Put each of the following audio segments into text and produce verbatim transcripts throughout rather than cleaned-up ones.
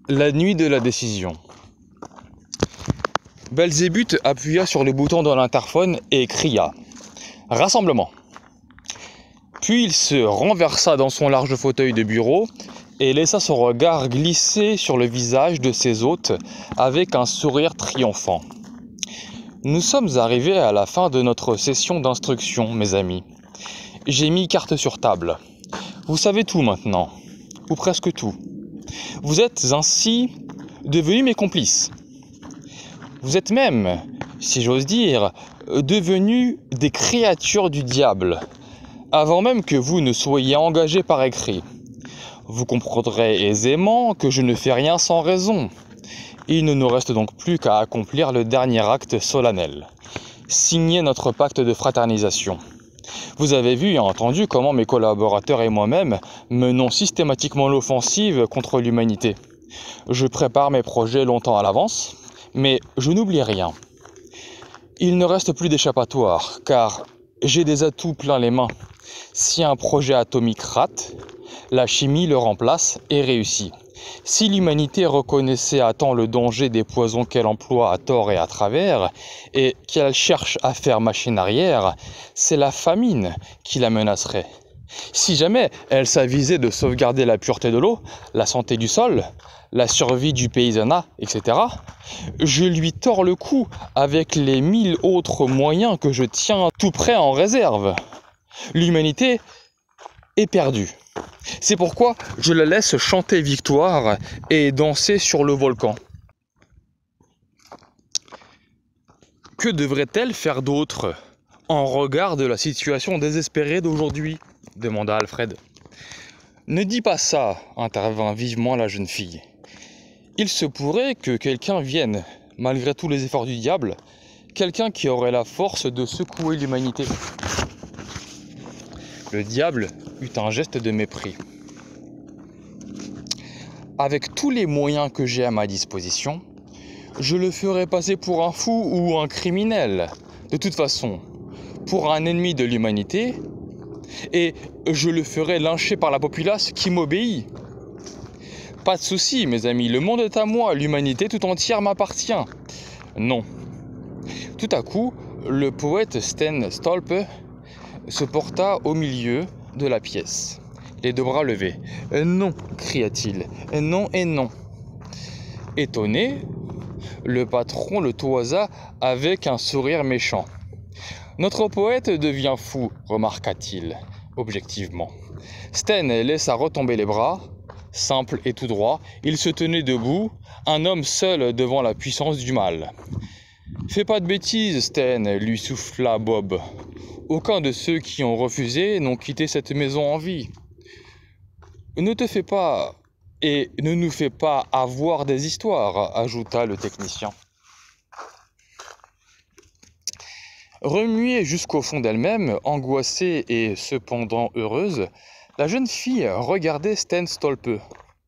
La nuit de la décision. Belzébuth appuya sur le bouton de l'interphone et cria « Rassemblement !» Puis il se renversa dans son large fauteuil de bureau et laissa son regard glisser sur le visage de ses hôtes avec un sourire triomphant. Nous sommes arrivés à la fin de notre session d'instruction, mes amis. J'ai mis carte sur table. Vous savez tout maintenant, ou presque tout. Vous êtes ainsi devenus mes complices. Vous êtes même, si j'ose dire, devenus des créatures du diable, avant même que vous ne soyez engagés par écrit. Vous comprendrez aisément que je ne fais rien sans raison. Il ne nous reste donc plus qu'à accomplir le dernier acte solennel, signer notre pacte de fraternisation. Vous avez vu et entendu comment mes collaborateurs et moi-même menons systématiquement l'offensive contre l'humanité. Je prépare mes projets longtemps à l'avance, mais je n'oublie rien. Il ne reste plus d'échappatoire, car j'ai des atouts plein les mains. Si un projet atomique rate, la chimie le remplace et réussit. Si l'humanité reconnaissait à temps le danger des poisons qu'elle emploie à tort et à travers, et qu'elle cherche à faire machine arrière, c'est la famine qui la menacerait. Si jamais elle s'avisait de sauvegarder la pureté de l'eau, la santé du sol, la survie du paysanat, et cetera, je lui tords le cou avec les mille autres moyens que je tiens tout prêt en réserve. L'humanité est perdue. C'est pourquoi je la laisse chanter victoire et danser sur le volcan. Que devrait-elle faire d'autre en regard de la situation désespérée d'aujourd'hui ? Demanda Alfred. Ne dis pas ça, intervint vivement la jeune fille. Il se pourrait que quelqu'un vienne, malgré tous les efforts du diable, quelqu'un qui aurait la force de secouer l'humanité. Le diable eut un geste de mépris. Avec tous les moyens que j'ai à ma disposition, je le ferai passer pour un fou ou un criminel. De toute façon, pour un ennemi de l'humanité, et je le ferai lyncher par la populace qui m'obéit. Pas de souci, mes amis, le monde est à moi, l'humanité tout entière m'appartient. Non. Tout à coup, le poète Sten Stolpe se porta au milieu de la pièce, les deux bras levés. « Non » cria-t-il, « non et non ». Étonné, le patron le toisa avec un sourire méchant. « Notre poète devient fou » remarqua-t-il, objectivement. Sten laissa retomber les bras, simple et tout droit, il se tenait debout, un homme seul devant la puissance du mal. « Fais pas de bêtises, Sten » lui souffla Bob. « Aucun de ceux qui ont refusé n'ont quitté cette maison en vie. Ne te fais pas et ne nous fais pas avoir des histoires » ajouta le technicien. Remuée jusqu'au fond d'elle-même, angoissée et cependant heureuse, la jeune fille regardait Sten Stolpe.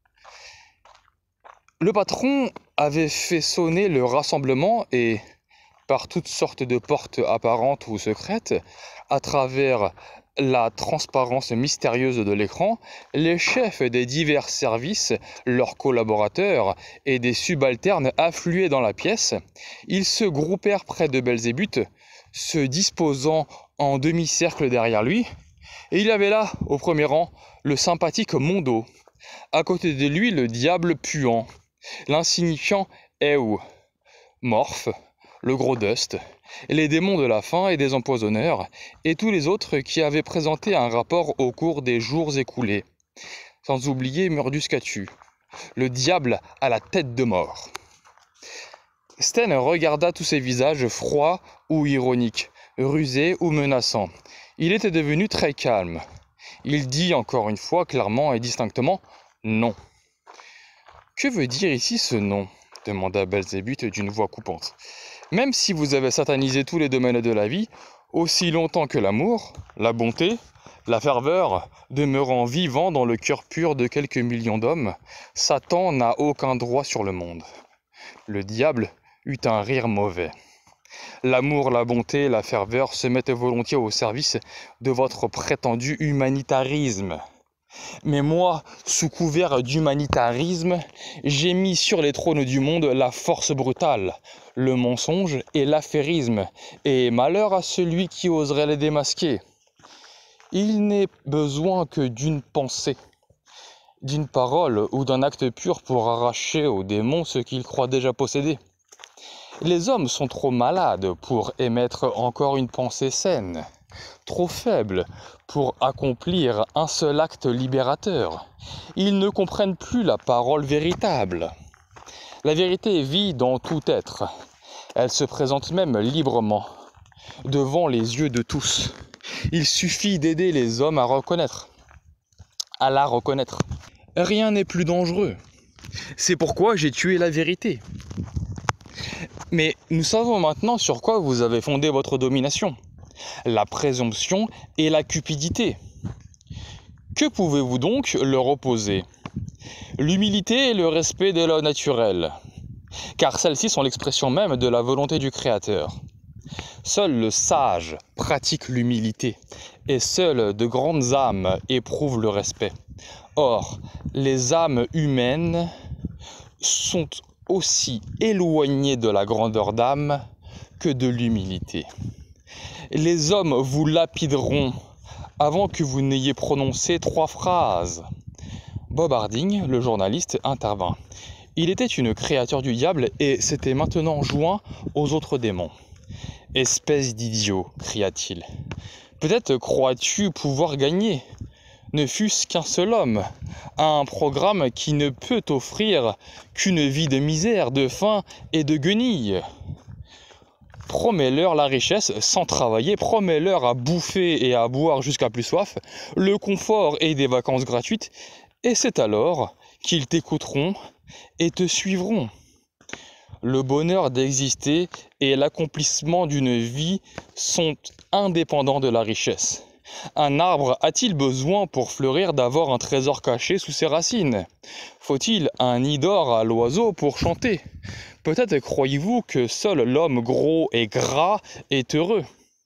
Le patron avait fait sonner le rassemblement et, par toutes sortes de portes apparentes ou secrètes, à travers la transparence mystérieuse de l'écran, les chefs des divers services, leurs collaborateurs et des subalternes affluaient dans la pièce. Ils se groupèrent près de Belzébuth, se disposant en demi-cercle derrière lui, et il avait là, au premier rang, le sympathique Mondo, à côté de lui le diable puant, l'insignifiant Ew, Morph, le gros Dust, les démons de la faim et des empoisonneurs, et tous les autres qui avaient présenté un rapport au cours des jours écoulés, sans oublier Murdus Catu, le diable à la tête de mort. Sten regarda tous ces visages froids ou ironiques, rusés ou menaçants. Il était devenu très calme. Il dit encore une fois clairement et distinctement « non ». « Que veut dire ici ce non » demanda Belzébuth d'une voix coupante. « Même si vous avez satanisé tous les domaines de la vie, aussi longtemps que l'amour, la bonté, la ferveur demeurant vivant dans le cœur pur de quelques millions d'hommes, Satan n'a aucun droit sur le monde. » Le diable eut un rire mauvais. L'amour, la bonté, la ferveur se mettent volontiers au service de votre prétendu humanitarisme. Mais moi, sous couvert d'humanitarisme, j'ai mis sur les trônes du monde la force brutale, le mensonge et l'affairisme, et malheur à celui qui oserait les démasquer. Il n'est besoin que d'une pensée, d'une parole ou d'un acte pur pour arracher aux démons ce qu'ils croient déjà posséder. Les hommes sont trop malades pour émettre encore une pensée saine, trop faibles pour accomplir un seul acte libérateur. Ils ne comprennent plus la parole véritable. La vérité vit dans tout être. Elle se présente même librement, devant les yeux de tous. Il suffit d'aider les hommes à reconnaître, à la reconnaître. Rien n'est plus dangereux. C'est pourquoi j'ai tué la vérité. Mais nous savons maintenant sur quoi vous avez fondé votre domination. La présomption et la cupidité. Que pouvez-vous donc leur opposer? L'humilité et le respect des lois naturelles, car celles-ci sont l'expression même de la volonté du Créateur. Seul le sage pratique l'humilité, et seules de grandes âmes éprouvent le respect. Or, les âmes humaines sont aussi éloignées de la grandeur d'âme que de l'humilité. Les hommes vous lapideront avant que vous n'ayez prononcé trois phrases. Bob Harding, le journaliste, intervint. Il était une créature du diable et s'était maintenant joint aux autres démons. « Espèce d'idiot !» cria-t-il. « Peut-être crois-tu pouvoir gagner, ne fût-ce qu'un seul homme, à un programme qui ne peut t'offrir qu'une vie de misère, de faim et de guenilles. Promets-leur la richesse sans travailler, promets-leur à bouffer et à boire jusqu'à plus soif, le confort et des vacances gratuites, et c'est alors qu'ils t'écouteront et te suivront. Le bonheur d'exister et l'accomplissement d'une vie sont indépendants de la richesse. Un arbre a-t-il besoin pour fleurir d'avoir un trésor caché sous ses racines? Faut-il un nid d'or à l'oiseau pour chanter? Peut-être croyez-vous que seul l'homme gros et gras est heureux,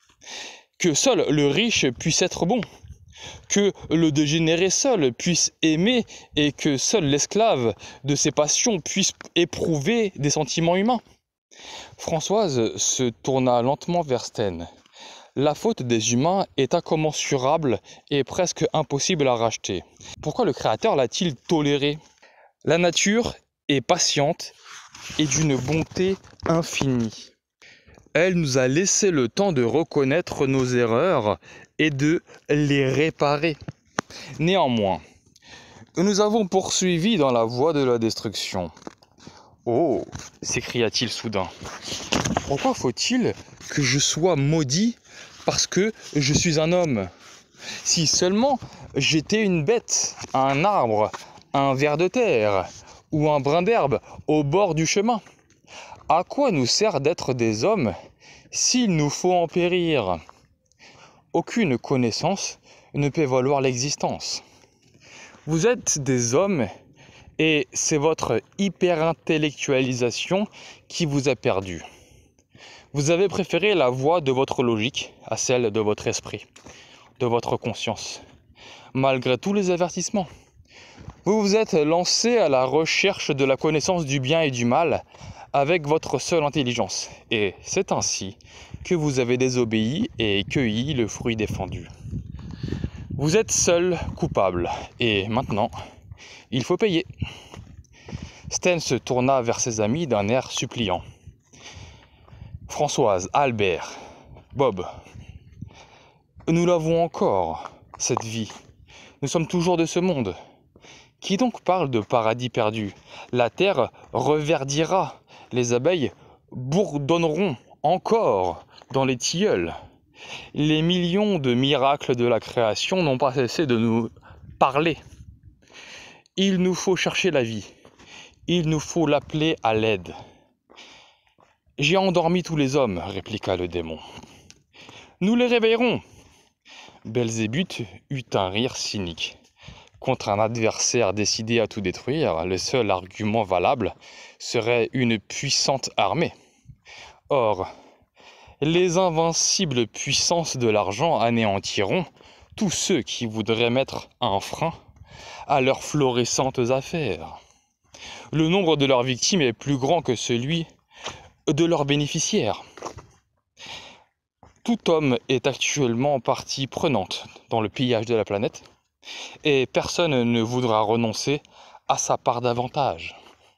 que seul le riche puisse être bon, que le dégénéré seul puisse aimer et que seul l'esclave de ses passions puisse éprouver des sentiments humains. Françoise se tourna lentement vers Sten. La faute des humains est incommensurable et presque impossible à racheter. Pourquoi le Créateur l'a-t-il toléré? La nature est patiente et d'une bonté infinie. Elle nous a laissé le temps de reconnaître nos erreurs et de les réparer. Néanmoins, nous avons poursuivi dans la voie de la destruction. « Oh !» s'écria-t-il soudain. « Pourquoi faut-il que je sois maudit parce que je suis un homme? Si seulement j'étais une bête, un arbre, un ver de terre ou un brin d'herbe au bord du chemin. À quoi nous sert d'être des hommes s'il nous faut en périr? Aucune connaissance ne peut valoir l'existence. Vous êtes des hommes et c'est votre hyper-intellectualisation qui vous a perdu. Vous avez préféré la voie de votre logique à celle de votre esprit, de votre conscience, malgré tous les avertissements. Vous vous êtes lancé à la recherche de la connaissance du bien et du mal avec votre seule intelligence. Et c'est ainsi que vous avez désobéi et cueilli le fruit défendu. Vous êtes seul coupable et maintenant, il faut payer. Sten se tourna vers ses amis d'un air suppliant. Françoise, Albert, Bob, nous l'avons encore, cette vie. Nous sommes toujours de ce monde. Qui donc parle de paradis perdu? La terre reverdira, les abeilles bourdonneront encore dans les tilleuls. Les millions de miracles de la création n'ont pas cessé de nous parler. Il nous faut chercher la vie. Il nous faut l'appeler à l'aide. J'ai endormi tous les hommes, répliqua le démon. Nous les réveillerons. Belzébuth eut un rire cynique. Contre un adversaire décidé à tout détruire, le seul argument valable serait une puissante armée. Or, les invincibles puissances de l'argent anéantiront tous ceux qui voudraient mettre un frein à leurs florissantes affaires. Le nombre de leurs victimes est plus grand que celui de leurs bénéficiaires. Tout homme est actuellement partie prenante dans le pillage de la planète, et personne ne voudra renoncer à sa part d'avantage.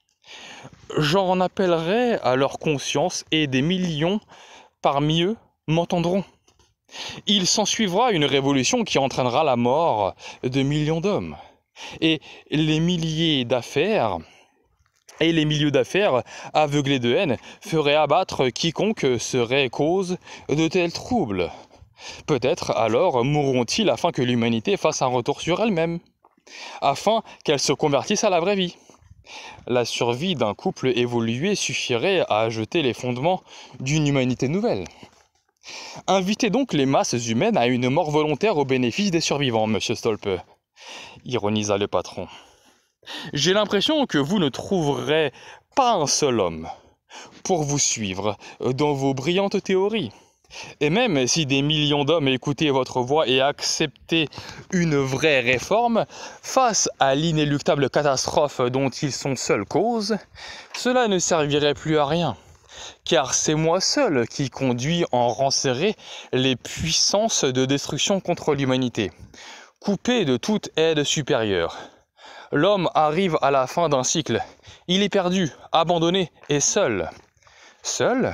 J'en appellerai à leur conscience, et des millions parmi eux m'entendront. Il s'ensuivra une révolution qui entraînera la mort de millions d'hommes. Et les milliers d'affaires, et les milieux d'affaires, aveuglés de haine, feraient abattre quiconque serait cause de tels troubles. Peut-être alors mourront-ils afin que l'humanité fasse un retour sur elle-même, afin qu'elle se convertisse à la vraie vie. La survie d'un couple évolué suffirait à jeter les fondements d'une humanité nouvelle. Invitez donc les masses humaines à une mort volontaire au bénéfice des survivants, monsieur Stolpe, ironisa le patron. J'ai l'impression que vous ne trouverez pas un seul homme pour vous suivre dans vos brillantes théories. Et même si des millions d'hommes écoutaient votre voix et acceptaient une vraie réforme, face à l'inéluctable catastrophe dont ils sont seuls cause, cela ne servirait plus à rien. Car c'est moi seul qui conduis en rang serré les puissances de destruction contre l'humanité, coupé de toute aide supérieure. L'homme arrive à la fin d'un cycle. Il est perdu, abandonné et seul. Seul ?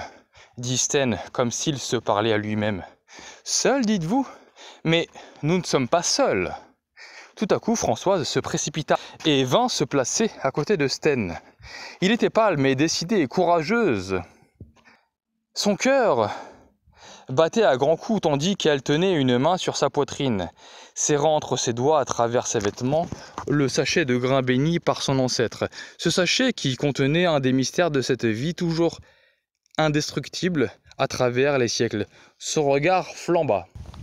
Dit Sten, comme s'il se parlait à lui-même. Seul, dites-vous ? Mais nous ne sommes pas seuls. Tout à coup, Françoise se précipita et vint se placer à côté de Sten. Il était pâle, mais décidé et courageuse. Son cœur battait à grands coups, tandis qu'elle tenait une main sur sa poitrine, serrant entre ses doigts à travers ses vêtements le sachet de grains béni par son ancêtre. Ce sachet qui contenait un des mystères de cette vie toujours indestructible à travers les siècles. Son regard flamba.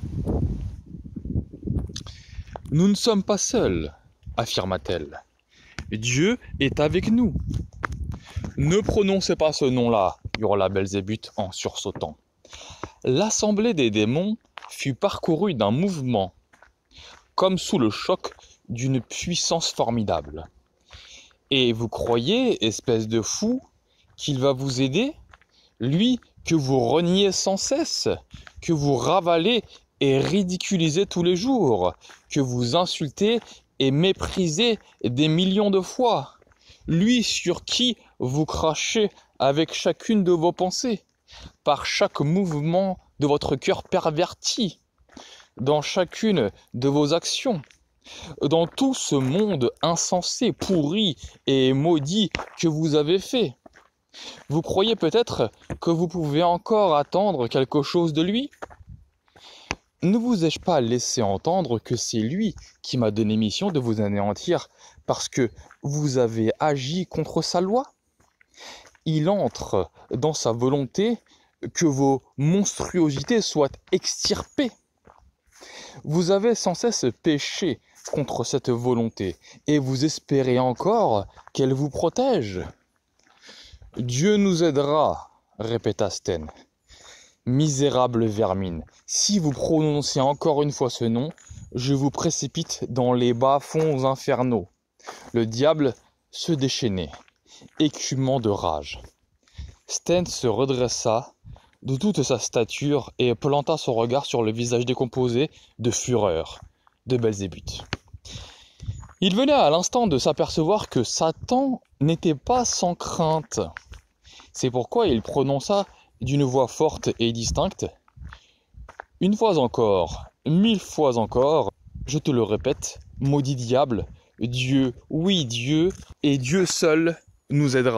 « Nous ne sommes pas seuls, affirma-t-elle. Dieu est avec nous. » « Ne prononcez pas ce nom-là, hurla Belzébuth en sursautant. L'assemblée des démons fut parcourue d'un mouvement, comme sous le choc d'une puissance formidable. Et vous croyez, espèce de fou, qu'il va vous aider ? Lui que vous reniez sans cesse, que vous ravalez et ridiculisez tous les jours, que vous insultez et méprisez des millions de fois. Lui sur qui vous crachez avec chacune de vos pensées, par chaque mouvement de votre cœur perverti, dans chacune de vos actions, dans tout ce monde insensé, pourri et maudit que vous avez fait. Vous croyez peut-être que vous pouvez encore attendre quelque chose de lui ? Ne vous ai-je pas laissé entendre que c'est lui qui m'a donné mission de vous anéantir parce que vous avez agi contre sa loi ? Il entre dans sa volonté que vos monstruosités soient extirpées. Vous avez sans cesse péché contre cette volonté et vous espérez encore qu'elle vous protège. Dieu nous aidera, répéta Sten. Misérable vermine, si vous prononcez encore une fois ce nom, je vous précipite dans les bas-fonds infernaux. Le diable se déchaînait, écumant de rage. Sten se redressa de toute sa stature et planta son regard sur le visage décomposé de fureur de Belzébuth. Il venait à l'instant de s'apercevoir que Satan n'était pas sans crainte. C'est pourquoi il prononça d'une voix forte et distincte « Une fois encore, mille fois encore, je te le répète, maudit diable, Dieu, oui Dieu, et Dieu seul nous aidera. »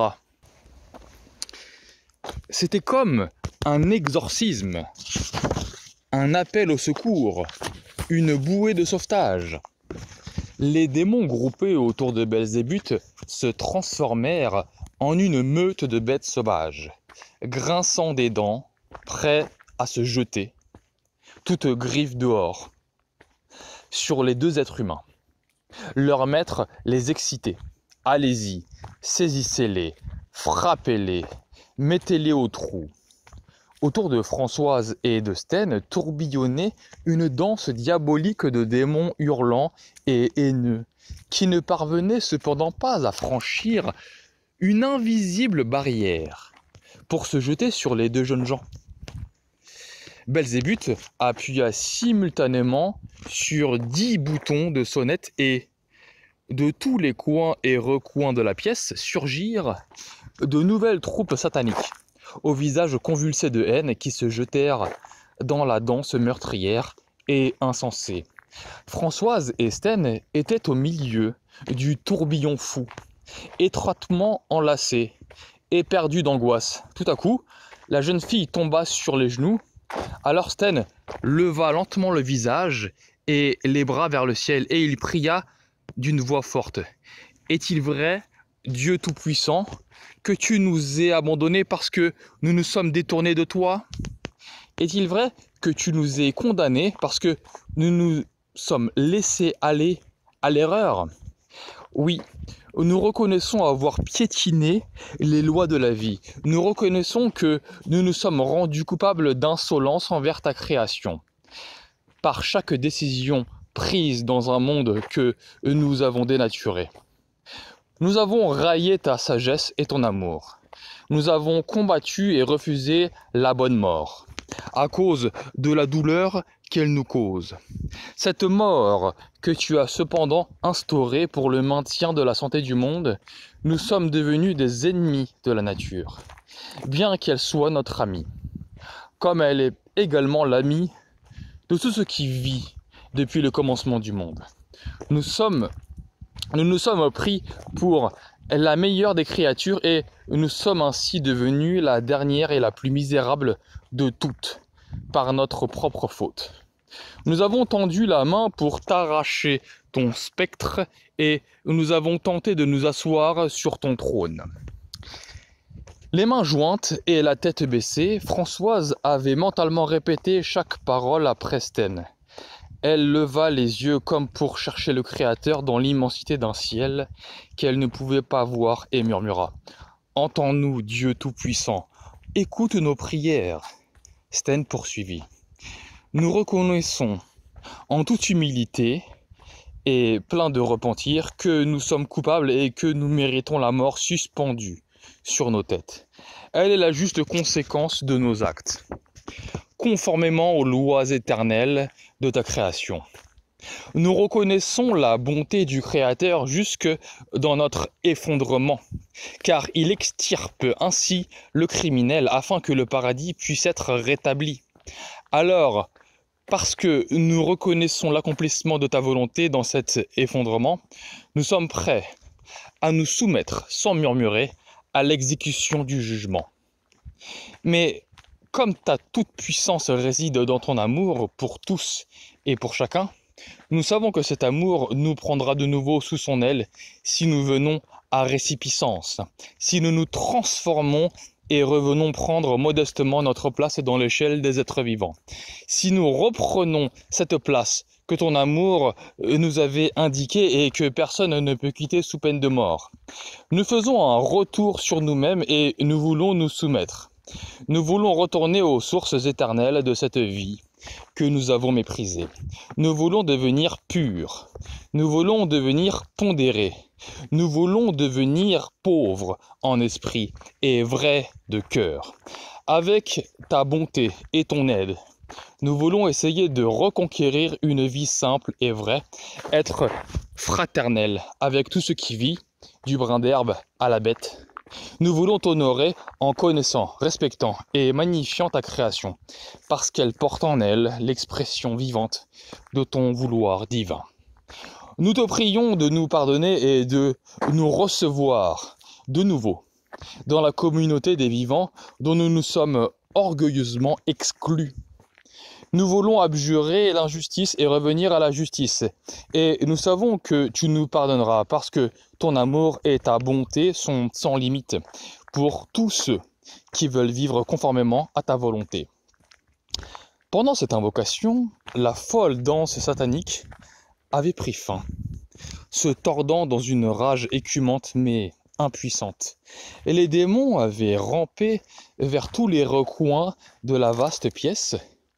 C'était comme un exorcisme, un appel au secours, une bouée de sauvetage. Les démons groupés autour de Belzébuth se transformèrent en une meute de bêtes sauvages, grinçant des dents, prêts à se jeter, toutes griffes dehors, sur les deux êtres humains. Leur maître les excitait. Allez-y, saisissez-les, frappez-les, mettez-les au trou. Autour de Françoise et de Sten tourbillonnait une danse diabolique de démons hurlants et haineux, qui ne parvenait cependant pas à franchir une invisible barrière pour se jeter sur les deux jeunes gens. Belzébuth appuya simultanément sur dix boutons de sonnette et, de tous les coins et recoins de la pièce, surgirent de nouvelles troupes sataniques, au visage convulsé de haine, qui se jetèrent dans la danse meurtrière et insensée. Françoise et Sten étaient au milieu du tourbillon fou, étroitement enlacés, éperdus d'angoisse. Tout à coup, la jeune fille tomba sur les genoux. Alors Sten leva lentement le visage et les bras vers le ciel, et il pria d'une voix forte. « Est-il vrai, Dieu Tout-Puissant, que tu nous aies abandonnés parce que nous nous sommes détournés de toi? Est-il vrai que tu nous aies condamnés parce que nous nous sommes laissés aller à l'erreur? Oui, nous reconnaissons avoir piétiné les lois de la vie. Nous reconnaissons que nous nous sommes rendus coupables d'insolence envers ta création. Par chaque décision prise dans un monde que nous avons dénaturé. Nous avons raillé ta sagesse et ton amour. Nous avons combattu et refusé la bonne mort, à cause de la douleur qu'elle nous cause. Cette mort que tu as cependant instaurée pour le maintien de la santé du monde, nous sommes devenus des ennemis de la nature, bien qu'elle soit notre amie, comme elle est également l'amie de tout ce qui vit depuis le commencement du monde. Nous sommes, nous nous sommes pris pour la meilleure des créatures et nous sommes ainsi devenus la dernière et la plus misérable de toutes, par notre propre faute. Nous avons tendu la main pour t'arracher ton spectre et nous avons tenté de nous asseoir sur ton trône. Les mains jointes et la tête baissée, Françoise avait mentalement répété chaque parole après Sten. Elle leva les yeux comme pour chercher le Créateur dans l'immensité d'un ciel qu'elle ne pouvait pas voir et murmura « Entends-nous, Dieu Tout-Puissant, écoute nos prières !» Sten poursuivit. « Nous reconnaissons en toute humilité et plein de repentir que nous sommes coupables et que nous méritons la mort suspendue sur nos têtes. Elle est la juste conséquence de nos actes, conformément aux lois éternelles de ta création. Nous reconnaissons la bonté du Créateur jusque dans notre effondrement, car il extirpe ainsi le criminel afin que le paradis puisse être rétabli. Alors, parce que nous reconnaissons l'accomplissement de ta volonté dans cet effondrement, nous sommes prêts à nous soumettre sans murmurer à l'exécution du jugement. Mais comme ta toute-puissance réside dans ton amour pour tous et pour chacun, nous savons que cet amour nous prendra de nouveau sous son aile si nous venons à récipiscence, si nous nous transformons et revenons prendre modestement notre place dans l'échelle des êtres vivants. Si nous reprenons cette place que ton amour nous avait indiquée et que personne ne peut quitter sous peine de mort. Nous faisons un retour sur nous-mêmes et nous voulons nous soumettre. Nous voulons retourner aux sources éternelles de cette vie que nous avons méprisée. Nous voulons devenir purs. Nous voulons devenir pondérés. Nous voulons devenir pauvres en esprit et vrais de cœur. Avec ta bonté et ton aide, nous voulons essayer de reconquérir une vie simple et vraie, être fraternels avec tout ce qui vit, du brin d'herbe à la bête. Nous voulons t'honorer en connaissant, respectant et magnifiant ta création, parce qu'elle porte en elle l'expression vivante de ton vouloir divin. Nous te prions de nous pardonner et de nous recevoir de nouveau dans la communauté des vivants dont nous nous sommes orgueilleusement exclus. Nous voulons abjurer l'injustice et revenir à la justice. Et nous savons que tu nous pardonneras parce que ton amour et ta bonté sont sans limite pour tous ceux qui veulent vivre conformément à ta volonté. Pendant cette invocation, la folle danse satanique avait pris fin, se tordant dans une rage écumante mais impuissante. Et les démons avaient rampé vers tous les recoins de la vaste pièce,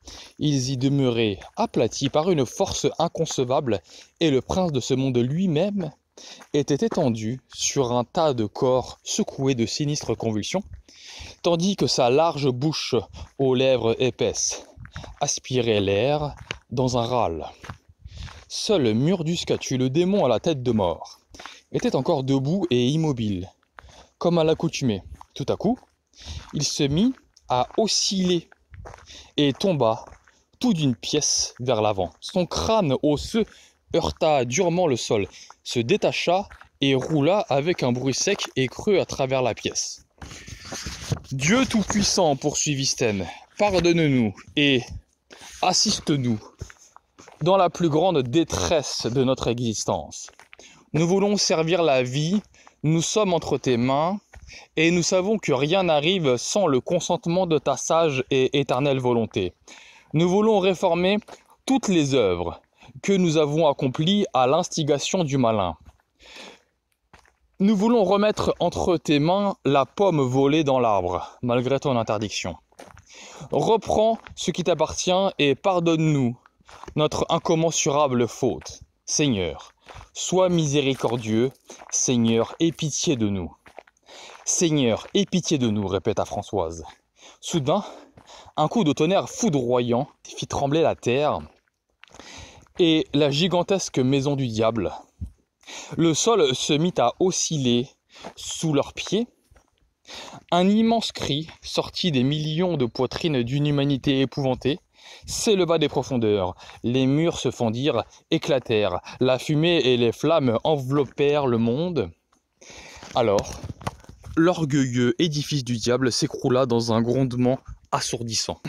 Ils y demeuraient aplatis par une force inconcevable, et le prince de ce monde lui-même était étendu sur un tas de corps secoués de sinistres convulsions, tandis que sa large bouche aux lèvres épaisses aspirait l'air dans un râle. Seul Murduscatu, le démon à la tête de mort, était encore debout et immobile, comme à l'accoutumée. Tout à coup, il se mit à osciller et tomba tout d'une pièce vers l'avant. Son crâne osseux heurta durement le sol, se détacha et roula avec un bruit sec et creux à travers la pièce. « Dieu Tout-Puissant, poursuivit Sten, pardonne-nous et assiste-nous dans la plus grande détresse de notre existence. Nous voulons servir la vie, nous sommes entre tes mains, et nous savons que rien n'arrive sans le consentement de ta sage et éternelle volonté. Nous voulons réformer toutes les œuvres que nous avons accomplies à l'instigation du malin. Nous voulons remettre entre tes mains la pomme volée dans l'arbre, malgré ton interdiction. Reprends ce qui t'appartient et pardonne-nous notre incommensurable faute. Seigneur, sois miséricordieux. Seigneur, aie pitié de nous. Seigneur, aie pitié de nous, répéta Françoise. Soudain, un coup de tonnerre foudroyant fit trembler la terre et la gigantesque maison du diable. Le sol se mit à osciller sous leurs pieds. Un immense cri sortit des millions de poitrines d'une humanité épouvantée, s'éleva des profondeurs. Les murs se fendirent, éclatèrent. La fumée et les flammes enveloppèrent le monde. Alors, l'orgueilleux édifice du diable s'écroula dans un grondement assourdissant.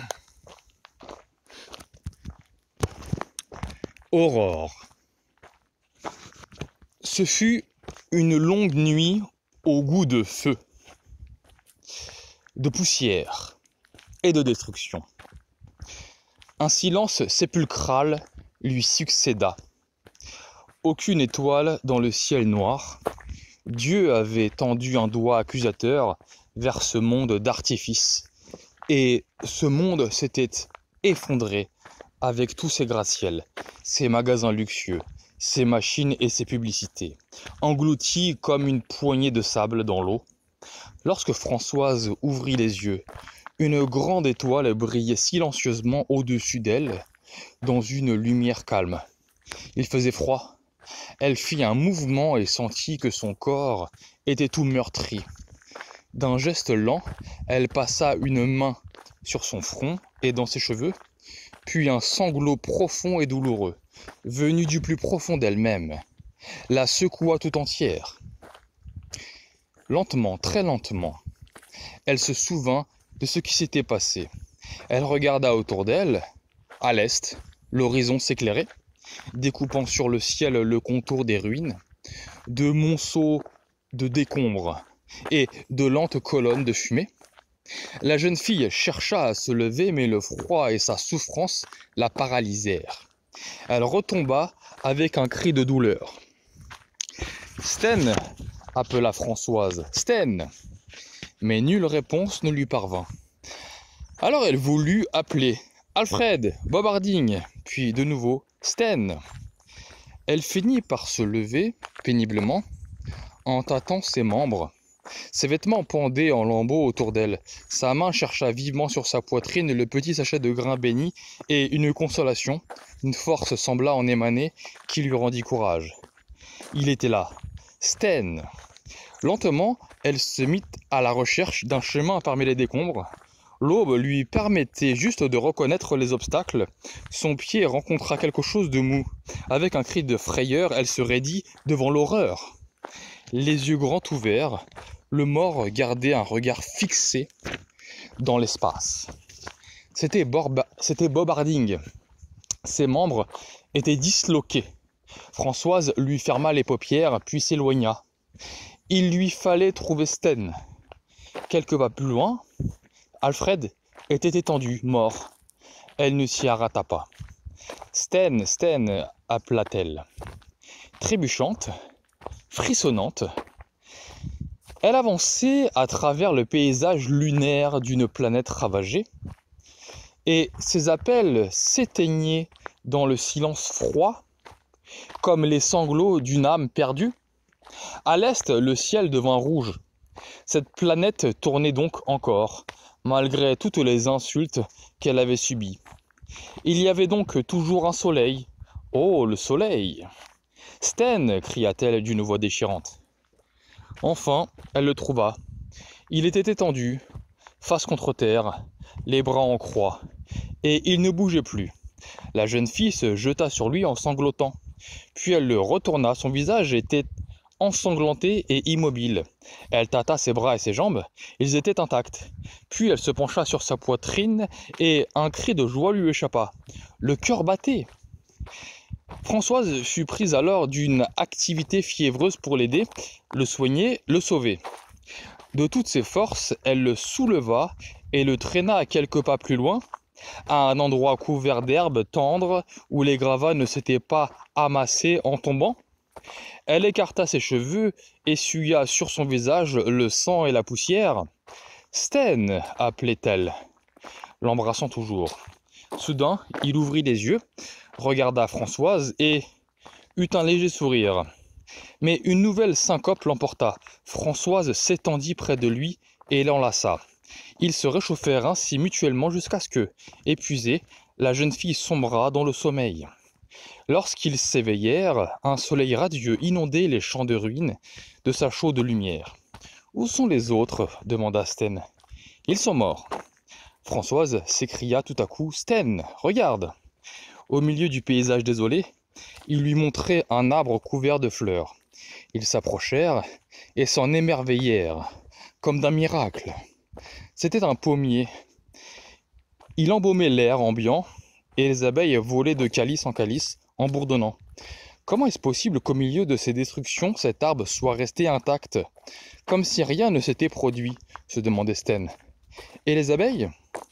Aurore. Ce fut une longue nuit au goût de feu, de poussière et de destruction. Un silence sépulcral lui succéda. Aucune étoile dans le ciel noir. Dieu avait tendu un doigt accusateur vers ce monde d'artifice, et ce monde s'était effondré avec tous ses gratte-ciels, ses magasins luxueux, ses machines et ses publicités, engloutis comme une poignée de sable dans l'eau. Lorsque Françoise ouvrit les yeux, une grande étoile brillait silencieusement au-dessus d'elle, dans une lumière calme. Il faisait froid. Elle fit un mouvement et sentit que son corps était tout meurtri. D'un geste lent, elle passa une main sur son front et dans ses cheveux, puis un sanglot profond et douloureux, venu du plus profond d'elle-même, la secoua tout entière. Lentement, très lentement, elle se souvint de ce qui s'était passé. Elle regarda autour d'elle. À l'est, l'horizon s'éclairait, découpant sur le ciel le contour des ruines, de monceaux de décombres et de lentes colonnes de fumée. La jeune fille chercha à se lever, mais le froid et sa souffrance la paralysèrent. Elle retomba avec un cri de douleur. « Sten !» appela Françoise. « Sten !» Mais nulle réponse ne lui parvint. Alors elle voulut appeler « Alfred, Bob Harding !» puis de nouveau « Sten !» Elle finit par se lever péniblement en tâtant ses membres. Ses vêtements pendaient en lambeaux autour d'elle. Sa main chercha vivement sur sa poitrine le petit sachet de grains bénis et une consolation, une force sembla en émaner qui lui rendit courage. Il était là. Sten. Lentement, elle se mit à la recherche d'un chemin parmi les décombres. L'aube lui permettait juste de reconnaître les obstacles. Son pied rencontra quelque chose de mou. Avec un cri de frayeur, elle se raidit devant l'horreur. Les yeux grands ouverts, le mort gardait un regard fixé dans l'espace. C'était Bob, c'était Bob Harding. Ses membres étaient disloqués. Françoise lui ferma les paupières, puis s'éloigna. Il lui fallait trouver Sten. Quelques pas plus loin, Alfred était étendu, mort. Elle ne s'y arrêta pas. « Sten, Sten !» appela-t-elle. Trébuchante, frissonnante, elle avançait à travers le paysage lunaire d'une planète ravagée, et ses appels s'éteignaient dans le silence froid, comme les sanglots d'une âme perdue. À l'est, le ciel devint rouge. Cette planète tournait donc encore, malgré toutes les insultes qu'elle avait subies. Il y avait donc toujours un soleil. Oh, le soleil! Sten, cria-t-elle d'une voix déchirante. Enfin, elle le trouva. Il était étendu, face contre terre, les bras en croix, et il ne bougeait plus. La jeune fille se jeta sur lui en sanglotant. Puis elle le retourna, son visage était ensanglanté et immobile. Elle tâta ses bras et ses jambes, ils étaient intacts. Puis elle se pencha sur sa poitrine et un cri de joie lui échappa. Le cœur battait. Françoise fut prise alors d'une activité fiévreuse pour l'aider, le soigner, le sauver. De toutes ses forces, elle le souleva et le traîna à quelques pas plus loin, à un endroit couvert d'herbes tendres où les gravats ne s'étaient pas amassés en tombant. Elle écarta ses cheveux, essuya sur son visage le sang et la poussière. « Sten !» appelait-elle, l'embrassant toujours. Soudain, il ouvrit les yeux, regarda Françoise et eut un léger sourire. Mais une nouvelle syncope l'emporta. Françoise s'étendit près de lui et l'enlaça. Ils se réchauffèrent ainsi mutuellement jusqu'à ce que, épuisée, la jeune fille sombra dans le sommeil. Lorsqu'ils s'éveillèrent, un soleil radieux inondait les champs de ruines de sa chaude lumière. « Où sont les autres » demanda Sten. « Ils sont morts. » Françoise s'écria tout à coup. « Sten, regarde !» Au milieu du paysage désolé, il lui montrait un arbre couvert de fleurs. Ils s'approchèrent et s'en émerveillèrent, comme d'un miracle. C'était un pommier. Il embaumait l'air ambiant, et les abeilles volaient de calice en calice, en bourdonnant. Comment est-ce possible qu'au milieu de ces destructions, cet arbre soit resté intact, comme si rien ne s'était produit, se demandait Sten. Et les abeilles ?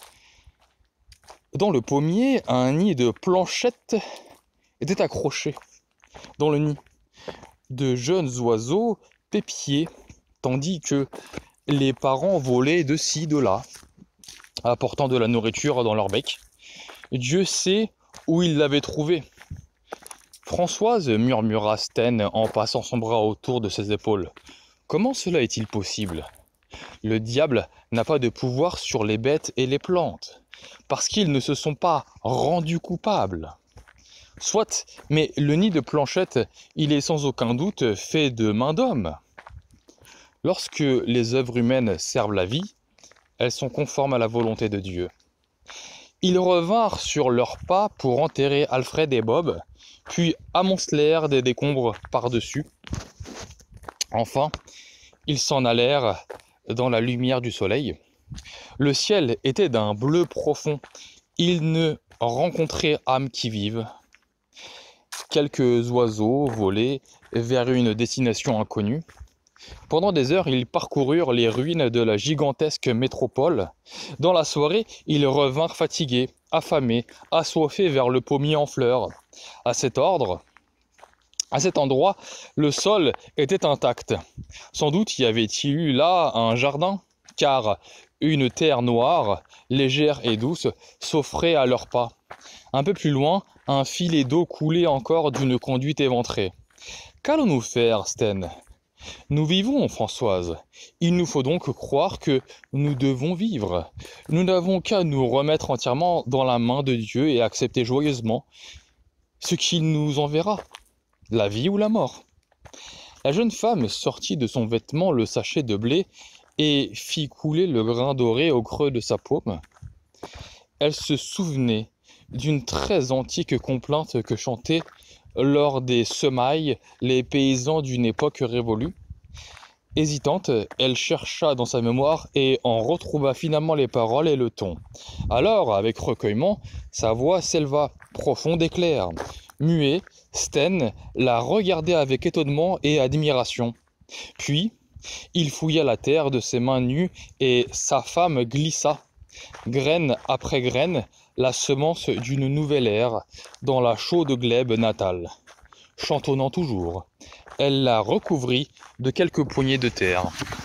Dans le pommier, un nid de planchettes était accroché. Dans le nid, de jeunes oiseaux pépiaient, tandis que les parents volaient de ci, de là, apportant de la nourriture dans leur bec. Dieu sait où il l'avait trouvé. Françoise, murmura Sten en passant son bras autour de ses épaules. Comment cela est-il possible ? Le diable n'a pas de pouvoir sur les bêtes et les plantes, parce qu'ils ne se sont pas rendus coupables. Soit, mais le nid de planchette, il est sans aucun doute fait de main d'homme. Lorsque les œuvres humaines servent la vie, elles sont conformes à la volonté de Dieu. Ils revinrent sur leurs pas pour enterrer Alfred et Bob, puis amoncelèrent des décombres par-dessus. Enfin, ils s'en allèrent dans la lumière du soleil. Le ciel était d'un bleu profond. Ils ne rencontraient âme qui vive. Quelques oiseaux volaient vers une destination inconnue. Pendant des heures, ils parcoururent les ruines de la gigantesque métropole. Dans la soirée, ils revinrent fatigués, affamés, assoiffés vers le pommier en fleurs. À cet ordre, à cet endroit, le sol était intact. Sans doute y avait-il eu là un jardin, car une terre noire, légère et douce, s'offrait à leurs pas. Un peu plus loin, un filet d'eau coulait encore d'une conduite éventrée. Qu'allons-nous faire, Sten ? Nous vivons, Françoise. Il nous faut donc croire que nous devons vivre. Nous n'avons qu'à nous remettre entièrement dans la main de Dieu et accepter joyeusement ce qu'il nous enverra, la vie ou la mort. La jeune femme sortit de son vêtement le sachet de blé et fit couler le grain doré au creux de sa paume. Elle se souvenait d'une très antique complainte que chantaient lors des semailles les paysans d'une époque révolue. Hésitante, elle chercha dans sa mémoire et en retrouva finalement les paroles et le ton. Alors, avec recueillement, sa voix s'éleva, profonde et claire. Muet, Sten la regardait avec étonnement et admiration. Puis, il fouilla la terre de ses mains nues et sa femme glissa, graine après graine, la semence d'une nouvelle ère dans la chaude glèbe natale. Chantonnant toujours, elle la recouvrit de quelques poignées de terre.